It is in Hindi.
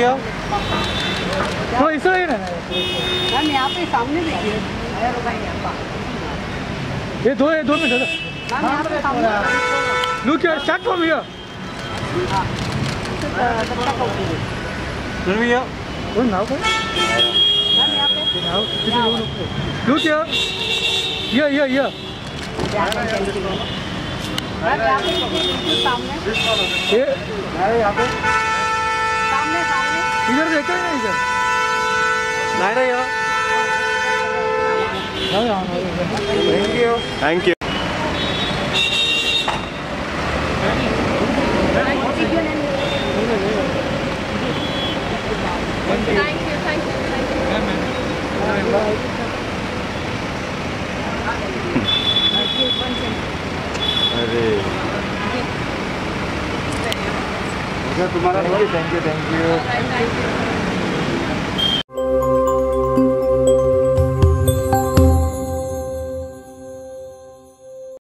किया तो इस तरह ही ना मैम यहाँ पे सामने देखिए ये दो में दादा मैम यहाँ पे सामने look here start from here फिर भी यार वो नाउ को मैम यहाँ पे नाउ लुक हियर ये मैम यहाँ पे देखिए सामने ये यहाँ पे सामने सामने इधर देखा है ना इधर नहीं रही हो थैंक यू अरे तुम्हारा थैंक यू